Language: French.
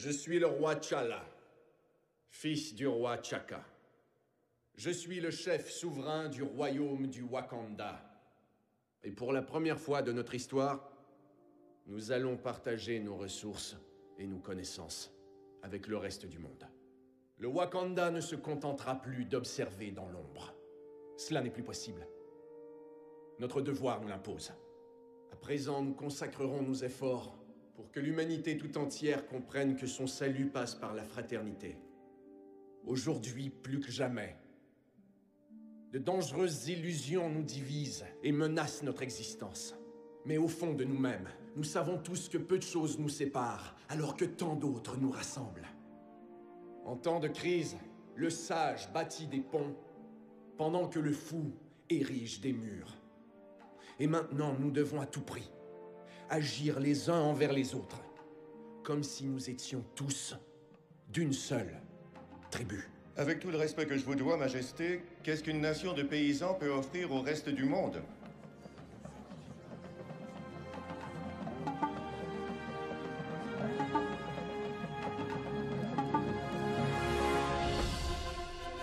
Je suis le roi T'Challa, fils du roi T'Chaka. Je suis le chef souverain du royaume du Wakanda. Et pour la première fois de notre histoire, nous allons partager nos ressources et nos connaissances avec le reste du monde. Le Wakanda ne se contentera plus d'observer dans l'ombre. Cela n'est plus possible. Notre devoir nous l'impose. À présent, nous consacrerons nos efforts pour que l'humanité tout entière comprenne que son salut passe par la fraternité. Aujourd'hui, plus que jamais, de dangereuses illusions nous divisent et menacent notre existence. Mais au fond de nous-mêmes, nous savons tous que peu de choses nous séparent, alors que tant d'autres nous rassemblent. En temps de crise, le sage bâtit des ponts, pendant que le fou érige des murs. Et maintenant, nous devons à tout prix agir les uns envers les autres, comme si nous étions tous d'une seule tribu. Avec tout le respect que je vous dois, Majesté, qu'est-ce qu'une nation de paysans peut offrir au reste du monde?